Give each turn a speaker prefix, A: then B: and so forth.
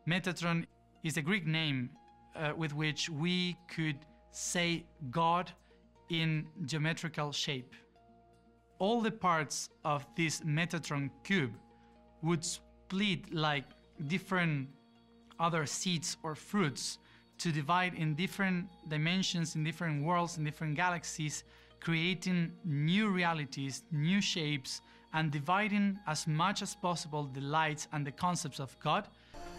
A: Metatron is a Greek name with which we could say God in geometrical shape. All the parts of this Metatron cube would split like different other seeds or fruits to divide in different dimensions, in different worlds, in different galaxies, creating new realities, new shapes, and dividing as much as possible the lights and the concepts of God